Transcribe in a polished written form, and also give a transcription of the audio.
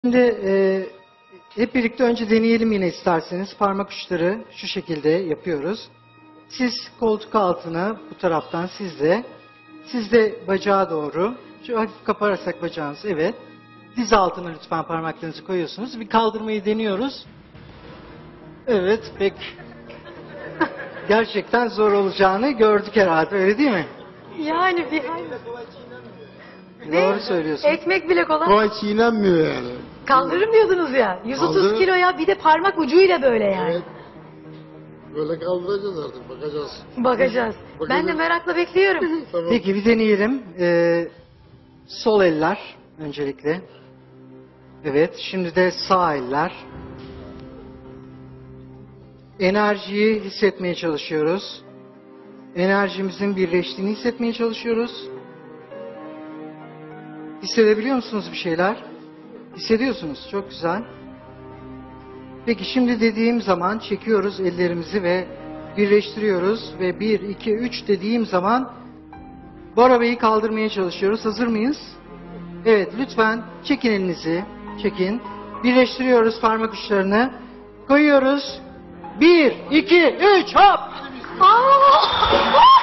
Şimdi hep birlikte önce deneyelim yine isterseniz. Parmak uçları şu şekilde yapıyoruz. Siz koltuk altına bu taraftan siz de bacağa doğru. Şu hafif kaparsak bacağınızı, evet. Diz altına lütfen parmaklarınızı koyuyorsunuz. Bir kaldırmayı deniyoruz. Evet, pek gerçekten zor olacağını gördük herhalde, öyle değil mi? Yani bir... Doğru söylüyorsun. Ekmek bile kolay. Kolay çiğnenmiyor yani. Kaldırırım diyordunuz ya. 130 Kaldırırım. kiloya bir de parmak ucuyla böyle yani. Evet. Böyle kaldıracağız artık, bakacağız. Bakacağız. Ben de merakla bekliyorum. Tamam. Peki bir deneyelim. Sol eller öncelikle. Evet, şimdi de sağ eller. Enerjiyi hissetmeye çalışıyoruz. Enerjimizin birleştiğini hissetmeye çalışıyoruz. Hissedebiliyor musunuz bir şeyler? Hissediyorsunuz, çok güzel. Peki şimdi dediğim zaman çekiyoruz ellerimizi ve birleştiriyoruz ve 1, 2, 3 dediğim zaman Bora Bey'i kaldırmaya çalışıyoruz. Hazır mıyız? Evet, lütfen çekin elinizi, çekin. Birleştiriyoruz parmak uçlarını. Koyuyoruz. 1, 2, 3, hop! Aa!